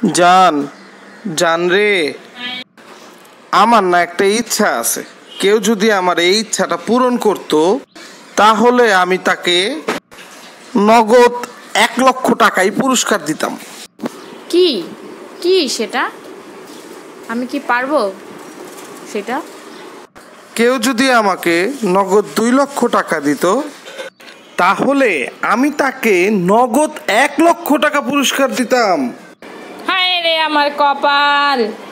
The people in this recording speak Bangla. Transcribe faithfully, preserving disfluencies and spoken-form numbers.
জান জান রে, আমার না একটা ইচ্ছা আছে। কেউ যদি আমার এই ইচ্ছাটা পূরণ করত তাহলে আমি তাকে নগদ এক লক্ষ টাকাই পুরস্কার দিতাম। কি কি সেটা? আমি কি পারবো সেটা? কেউ যদি আমাকে নগদ দুই লক্ষ টাকা দিত তাহলে আমি তাকে নগদ এক লক্ষ টাকা পুরস্কার দিতাম। হায় রে আমার কপাল।